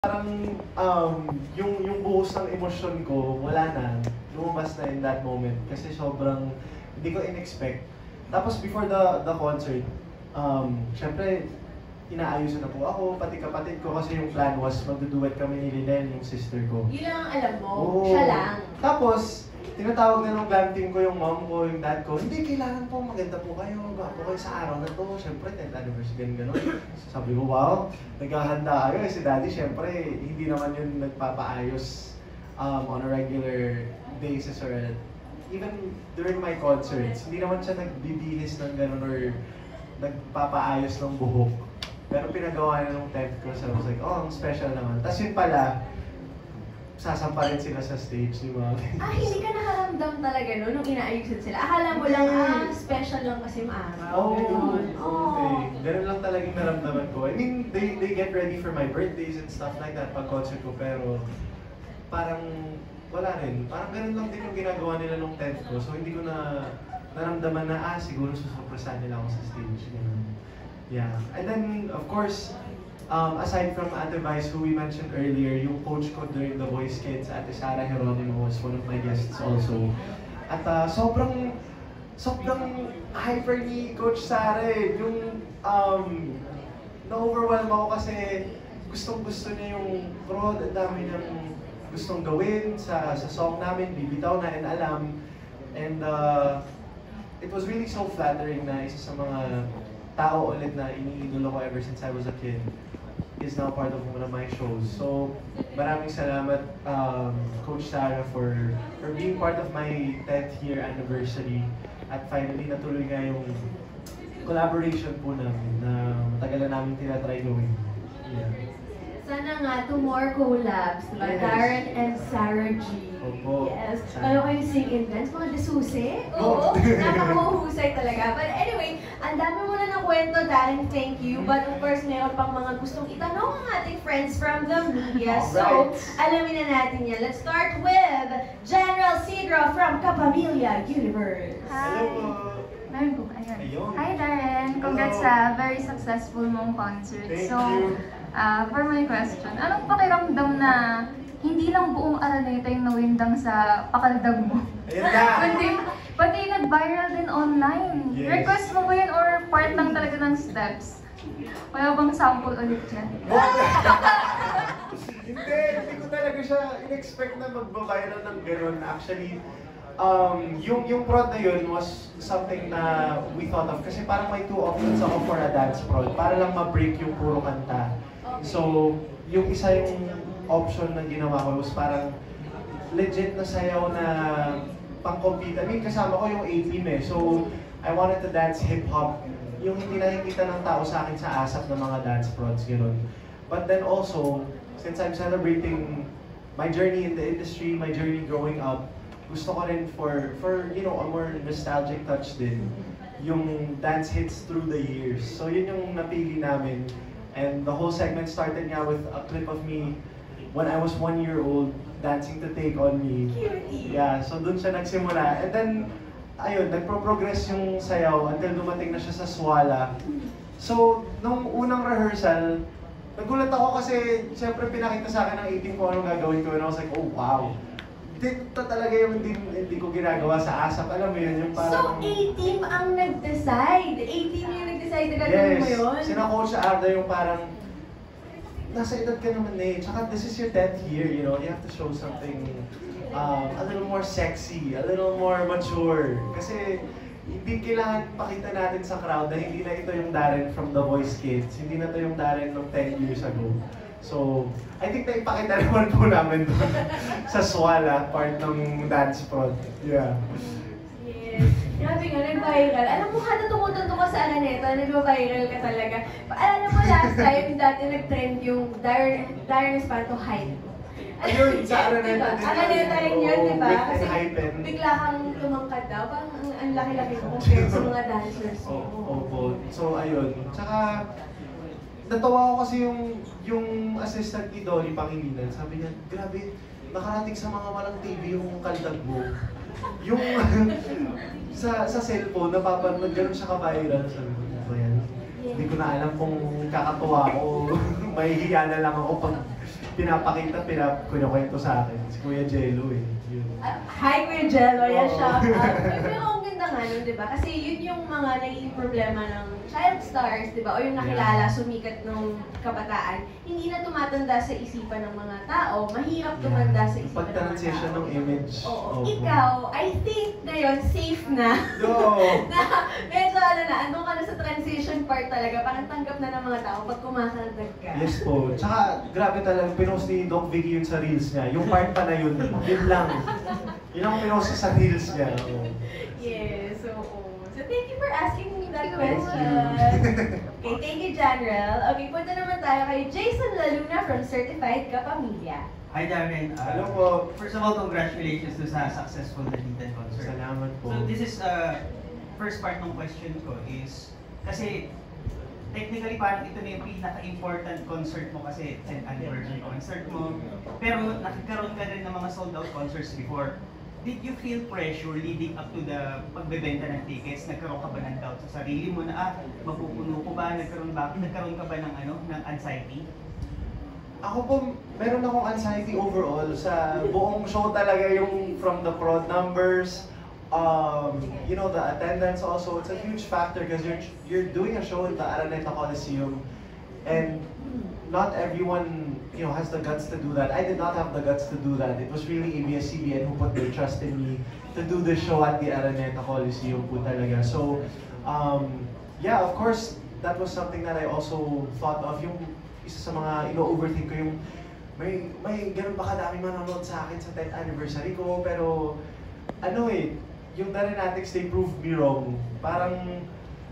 Parang yung buhos ng emosyon ko, wala na. Lumabas na in that moment. Kasi sobrang hindi ko in-expect. Tapos before the concert, syempre, inaayusan na po ako, pati kapatid ko kasi yung plan was magduduet kami ni Lynel, yung sister ko. Yun lang ang alam mo, Oo. siya lang. Tapos, tinatawag na ng glam team ko yung mom ko, yung dad ko, hindi, kailangan po, maganda po kayo, gwapo kayo sa araw na to. Siyempre, 10th anniversary, ganun. Sabi ko, wow, naghahanda kayo. Si daddy, siyempre, hindi naman yun nagpapaayos on a regular basis or even during my concerts. Hindi naman siya nagbibihis ng ganun or nagpapaayos ng buhok. Pero pinagawa na nung 10th ko, so I was like, oh, ang special naman. Tapos yun pala, sasampa rin sila sa stage, di ba? Hindi ka nakaramdam talaga no, nung inaayusan sila. Akala mo lang, special lang kasi maaraw. Ganun lang talagang naramdaman ko. I mean, they get ready for my birthdays and stuff like that pag concert ko, pero parang wala rin. Parang ganun lang din yung ginagawa nila nung 10th ko. So hindi ko na naramdaman na, siguro susupresahan nila ako sa stage. Ganun. Yeah. And then, of course, aside from Ate Vice, who we mentioned earlier, yung coach ko during The Voice Kids, Ate Sarah Geronimo, was one of my guests also. At sobrang hyper ni Coach Sarah eh. Yung na-overwhelm ako kasi gustong-gusto niya yung crowd, ang dami niyang gustong gawin sa song namin, bibitaw na and alam. And it was really so flattering na isa sa mga tao ulit na iniidolo ko ever since I was a kid is now part of one of my shows. So, maraming salamat, Coach Sarah, for being part of my 10th year anniversary. At finally, natuloy nga yung collaboration po namin na matagal na namin tinatry gawin. Yeah. Sana nga, 2 more collabs, diba? Yes. Darren and Sarah G. Opo. Yes. Paano kayo sing and dance? Mga desusi? Oo. Nakakahuhusay talaga. But anyway, ang dami mo na ng kwento, Darren, thank you. But of course, meron pang mga gustong itanong ang ating friends from the media. So, alamin na natin yan. Let's start with General Sidra from Kapamilya Universe. Hello po. Meron po, ayun. Ayun. Hi Darren! Congrats sa very successful mong concert. Thank so, you. For my question, anong pakiramdam na hindi lang buong Araneta yung nawindang sa pakaldag mo? Ayan na! Pati nag-viral din online. Yes. Request mo ba yun or part lang talaga ng steps? Wala bang sample ulit yan? Hindi ko talaga siya in-expect na magbabiral ng gano'n. Actually, yung prod na yun was something na we thought of. Kasi parang may 2 options ako for a dance prod. Para lang ma-break yung puro kanta. So, yung isa yung option na ginawa ko was parang legit na sayaw na pang-compete. I mean, kasama ko yung A-team eh. So, I wanted to dance hip-hop. Yung hindi nakikita ng tao sa akin sa ASAP ng mga dance prods, gano'n. But then also, since I'm celebrating my journey in the industry, my journey growing up, gusto ko rin for you know, a more nostalgic touch din, yung dance hits through the years. So yun yung napili namin. And the whole segment started nga with a clip of me when I was 1 year old dancing to Take On Me. Cutie! Yeah, so dun siya nagsimula. And then, ayun, nagpro-progress yung sayaw until dumating na siya sa Swala. So, nung unang rehearsal, nagulat ako kasi siyempre pinakita sa akin ng 18 ko anong gagawin ko and I was like, oh wow. Ito talaga yung hindi ko ginagawa sa ASAP. Alam mo yun, yung parang... So, A-team ang nag-decide? A-team yung nag-decide na gagawin mo yun? Yes, sina-coach Arda yung parang nasa edad ka naman eh. Tsaka this is your 10th year, you know, you have to show something a little more sexy, a little more mature. Kasi hindi kailangan pakita natin sa crowd na hindi na ito yung Darren from The Voice Kids. Hindi na ito yung Darren ng 10 years ago. So, I think naipakita naman po namin doon sa Swala, part ng dance prod. Yeah. Yes. Grabe nga, nag-viral. Alam mo, hata tumutunto ka sa Araneta, nag-viral ka talaga. Alam mo, last time, dati nag-trend yung Darren Espanto height. Ayun, sa Araneta din. Araneta rin yun, di ba? With Kasi hypen. bigla kang tumangkad daw. Parang ang laki-laki mo compared sa mga dancers mo. Opo. So, ayun. Tsaka, natawa ko kasi yung assistant ni Dolly Pangilinan. Sabi niya, grabe, nakarating sa mga walang TV yung kaldag mo. Yung sa cellphone, napapanood, ganun siya ka-viral. Sabi ko, ano ba yan? Hindi ko na alam kung kakatuwa ko. Mahihiya na lang ako pag pinapakita, kinukwento sa akin. Si Kuya Jello eh. Yun. Hi, Kuya Jello. Yan, Oo. shout out. Pero ang ganda nga nun, di ba? Kasi yun yung mga naging problema ng child stars, di ba? O yung nakilala, sumikat nung kabataan. Hindi na tumatanda sa isipan ng mga tao. Mahirap tumanda sa isipan ng mga Pag-transition tao. ng image. Oo. Opo. Ikaw, I think ngayon, safe na. No. na medyo andun ka na sa transition part talaga. Parang tanggap na ng mga tao pag kumakaldag ka. Yes po. Tsaka, grabe talaga, pinost ni Doc Vicky yun sa reels niya. Yung part pa na yun, yun lang. Yun ang pinost sa reels niya. Oo. Yes, oo. So thank you for asking me that Thank you. question. Okay, thank you, Janrel. Okay, punta naman tayo kay Jason Laluna from Certified Kapamilya. Hi Darren. Hello po. First of all, congratulations to sa successful Dalitan concert. Salamat po. So this is first part ng question ko is kasi technically parang ito na yung pinaka-important concert mo kasi 10th anniversary concert mo. Pero nakikaroon ka rin ng mga sold out concerts before. Did you feel pressure leading up to the pagbebenta ng tickets? Nagkaroon ka ba ng doubt sa sarili mo na mapupuno ko ba? Nagkaroon ka ba ng ng anxiety? Ako po, meron akong anxiety overall sa buong show talaga, yung from the crowd numbers, you know, the attendance also. It's a huge factor because you're doing a show in the Araneta Coliseum and not everyone, you know, has the guts to do that. I did not have the guts to do that. It was really ABS-CBN who put their trust in me to do the show at the Araneta Coliseum po talaga. So, yeah, of course, that was something that I also thought of. Yung isa sa mga ino-overthink ko yung may ganun ba kadami manonood sa akin sa 10th anniversary ko, pero ano eh, yung Darenatics, they proved me wrong. Parang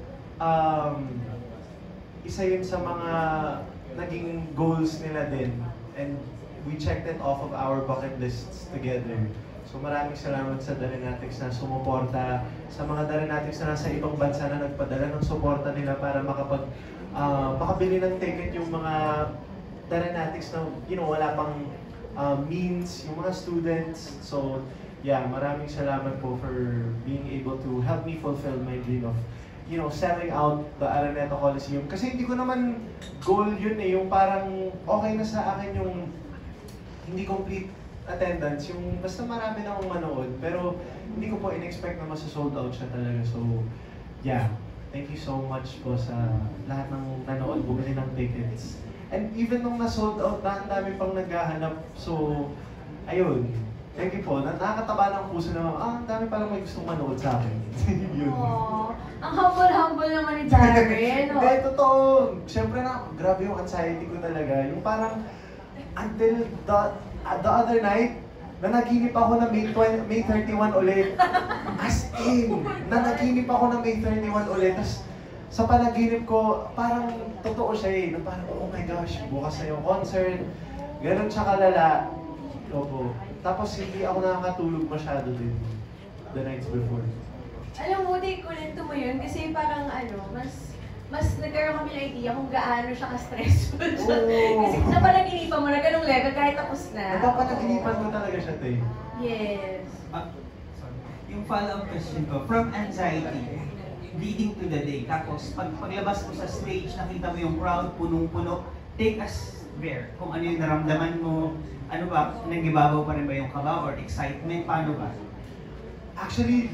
isa yun sa mga naging goals nila din, and we checked it off of our bucket lists together. So maraming salamat sa Darenatics na sumuporta, sa mga Darenatics na nasa ibang bansa na nagpadala ng suporta nila para makabili ng ticket yung mga Darenatics na, you know, wala pang means, yung mga students. So yeah, maraming salamat po for being able to help me fulfill my dream of, you know, selling out the Araneta Coliseum. Kasi hindi ko naman goal yun eh, yung parang okay na sa akin yung hindi complete attendance, yung basta marami na akong manood, pero hindi ko po in-expect na masa-sold out siya talaga. So, yeah, thank you so much po sa lahat ng nanood, bumili ng tickets. And even nung na-sold out na, ang dami pang naghahanap. So, ayun, thank you po. Nakakataba ng puso na, ang dami palang may gustong manood sa akin. Yun. Aww, ang humble-humble naman ni Darren. Hindi, totoo. Siyempre na, grabe yung anxiety ko talaga. Yung parang, until the other night, nanaginip ako na May 31 ulit. As in, nanaginip ako na May 31 ulit. Tapos, sa panaginip ko, parang totoo siya eh. Na parang, oh my gosh, bukas na yung concert. Ganon siya kalala. Opo. Tapos, hindi ako nakakatulog masyado din the nights before. Alam mo, di kunento mo yun kasi parang mas nagkaroon kami ng idea kung gaano siya ka-stressful siya. Oo. Kasi napanaginipan mo na ganung level kahit tapos na. Nagpapanaginipan ko talaga siya, Tay. Yes. Sorry. Yung follow-up question ko, from anxiety, leading to the day, tapos paglabas mo sa stage, nakita mo yung crowd, punong-puno, take us there. Kung ano yung naramdaman mo, ano ba, nagibabaw pa rin ba yung kaba or excitement, paano ba? Actually,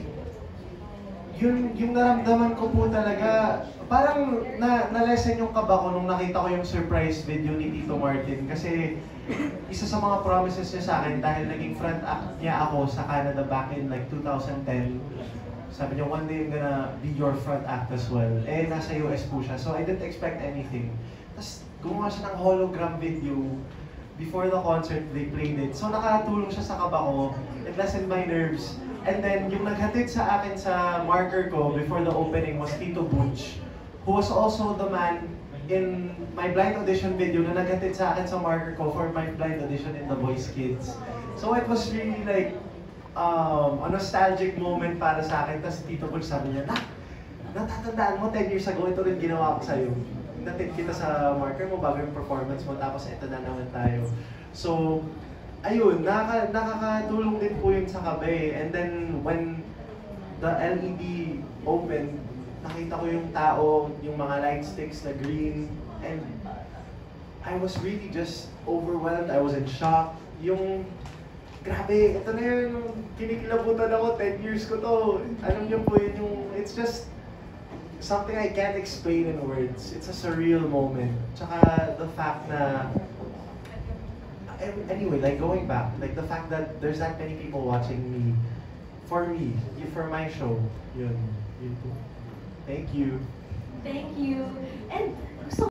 yung naramdaman ko po talaga, parang na-lessen yung kaba ko nung nakita ko yung surprise video ni Tito Martin. Kasi isa sa mga promises niya sa akin, dahil naging front act niya ako sa Canada back in like 2010, sabi niya, one day I'm gonna be your front act as well. Eh, nasa US po siya, so I didn't expect anything. Tapos gumawa siya ng hologram video. Before the concert, they played it. So nakatulong siya sa kaba ko. It lessened my nerves. And then, yung naghatid sa akin sa marker ko before the opening was Tito Butch, who was also the man in my blind audition video na naghatid sa akin sa marker ko for my blind audition in The Voice Kids. So it was really like a nostalgic moment para sa akin. Tapos Tito Butch sabi niya, natatandaan mo 10 years ago, ito rin ginawa ko sa'yo. Natid kita sa marker mo bago yung performance mo, tapos ito na naman tayo. So, ayun, nakakatulong din po yun sa kabe. And then, when the LED opened, nakita ko yung tao, yung mga light sticks na green, and I was really just overwhelmed. I was in shock. Yung, grabe, ito na yun, yung kinikilabutan ako, 10 years ko to. Alam niyo po yun, yung, it's just something I can't explain in words. It's a surreal moment. Tsaka the fact na, anyway, like going back, like the fact that there's that many people watching me, for my show, yun po. Thank you. Thank you. And gusto